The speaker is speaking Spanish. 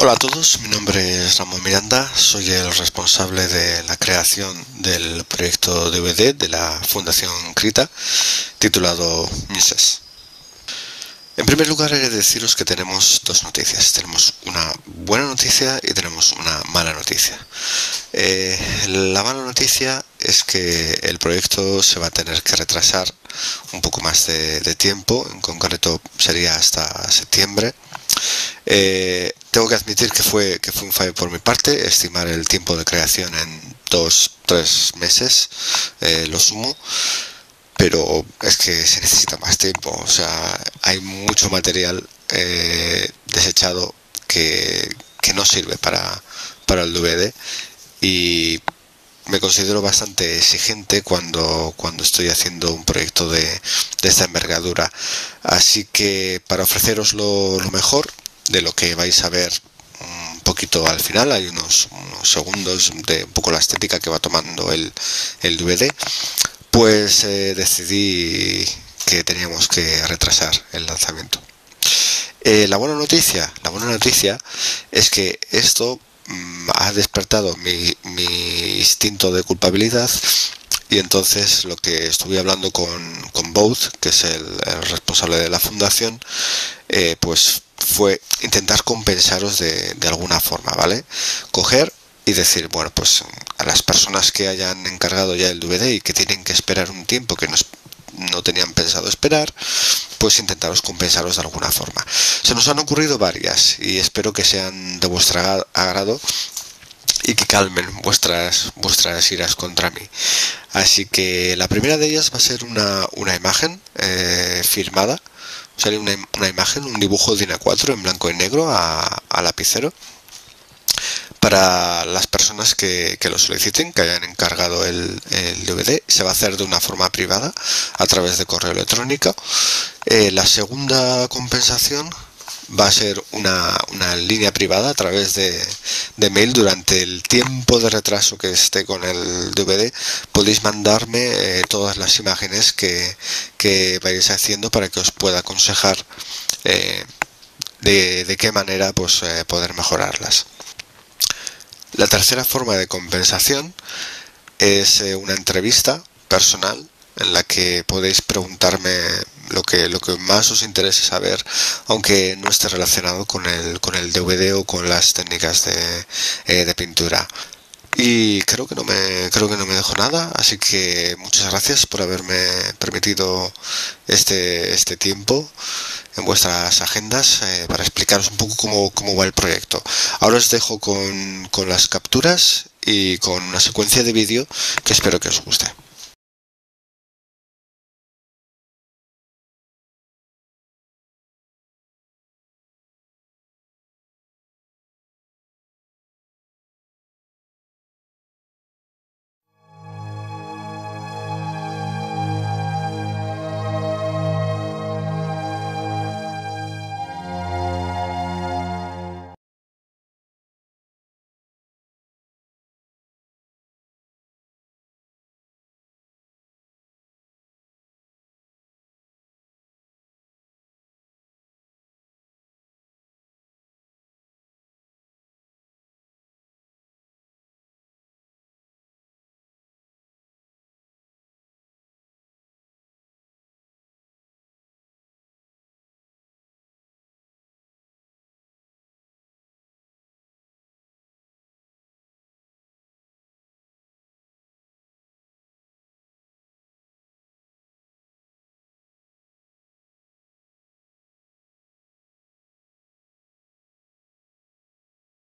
Hola a todos, mi nombre es Ramón Miranda, soy el responsable de la creación del proyecto DVD de la Fundación Krita, titulado Mises. En primer lugar, he de deciros que tenemos dos noticias. Tenemos una buena noticia y tenemos una mala noticia. La mala noticia es que el proyecto se va a tener que retrasar un poco más de tiempo, en concreto sería hasta septiembre. Tengo que admitir que fue un fallo por mi parte, estimar el tiempo de creación en 2-3 meses, lo sumo. Pero es que se necesita más tiempo, o sea, hay mucho material desechado que no sirve para el DVD, y me considero bastante exigente cuando estoy haciendo un proyecto de esta envergadura. Así que para ofreceros lo mejor de lo que vais a ver un poquito al final, hay unos segundos de un poco la estética que va tomando el DVD, pues decidí que teníamos que retrasar el lanzamiento. La buena noticia es que esto ha despertado mi instinto de culpabilidad, y entonces lo que estuve hablando con Booth, que es el responsable de la fundación, pues fue intentar compensaros de alguna forma, ¿vale? Coger y decir, bueno, pues a las personas que hayan encargado ya el DVD y que tienen que esperar un tiempo que no tenían pensado esperar, pues intentaros compensaros de alguna forma. Se nos han ocurrido varias y espero que sean de vuestro agrado y que calmen vuestras iras contra mí. Así que la primera de ellas va a ser una imagen firmada. Sale una imagen, un dibujo de DIN A4 en blanco y negro a lapicero, para las personas que lo soliciten, que hayan encargado el DVD. Se va a hacer de una forma privada a través de correo electrónico. La segunda compensación va a ser una línea privada a través de mail. Durante el tiempo de retraso que esté con el DVD, podéis mandarme todas las imágenes que vayáis haciendo para que os pueda aconsejar de qué manera pues poder mejorarlas. La tercera forma de compensación es una entrevista personal en la que podéis preguntarme lo que más os interese saber, aunque no esté relacionado con el DVD o con las técnicas de pintura. Y creo que no me dejo nada, así que muchas gracias por haberme permitido este tiempo en vuestras agendas para explicaros un poco cómo va el proyecto. Ahora os dejo con las capturas y con una secuencia de vídeo que espero que os guste.